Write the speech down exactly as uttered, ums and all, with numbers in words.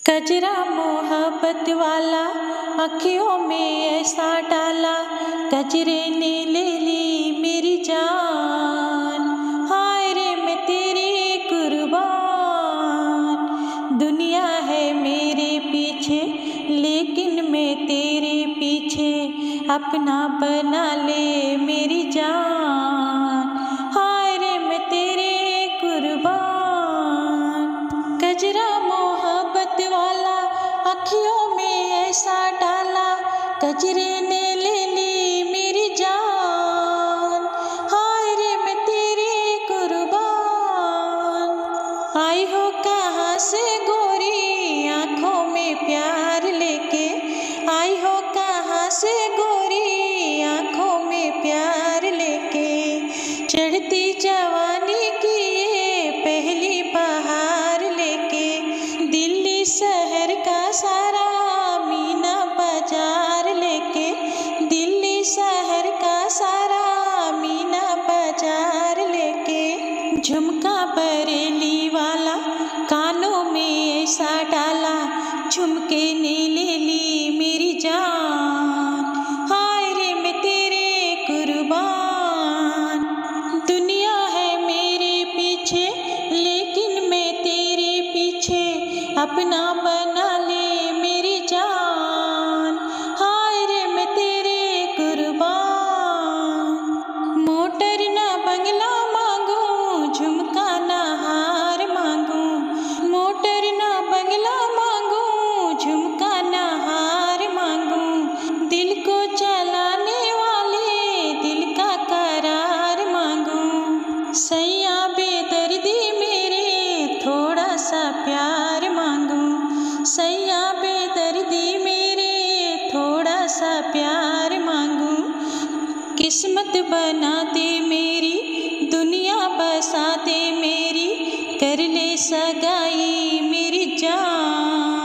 कजरा मोहब्बत वाला अखियों में ऐसा डाला, कजरे ने ले ली मेरी जान। हाय रे मैं तेरी कुर्बान, दुनिया है मेरे पीछे लेकिन मैं तेरे पीछे, अपना बना ले मेरी जान। हाय रे मैं तेरे कुर्बान। कजरा मोहब्बत वाला अखियों में ऐसा डाला, कजरे ने ले ली मेरी जान। हाय रे मैं तेरी कुर्बान। आई हो कहाँ से गोरी आँखों में प्यार लेके, आई हो कहाँ से गोरी आँखों में प्यार लेके, चढ़ती जवानी की ये पहली बहार लेके, दिल्ली शहर का सारा मीना बाजार लेके, दिल्ली शहर का सारा मीना बाजार लेके, झुमका बरेली वाला कानों में ऐसा डाला, झुमके ने ले ली मेरी जान। हाय रे मैं तेरे कुर्बान, दुनिया है मेरे पीछे लेकिन मैं तेरे पीछे, अपना बना ले मेरी जान। हाय रे मैं तेरे कुर्बान। मोटर ना बंगला मांगू, झुमका ना हार मांगू, मोटर ना बंगला मांगू, झुमका ना हार मांगू, दिल को चलाने वाले दिल का करार मांगू। सैया बेदर्दी मेरे थोड़ा सा प्यार मांगू, सैया बेदर्दी मेरे थोड़ा सा प्यार मांगू। किस्मत बना दे मेरी, दुनिया बसा दे मेरी, कर ले सगाई मेरी जान।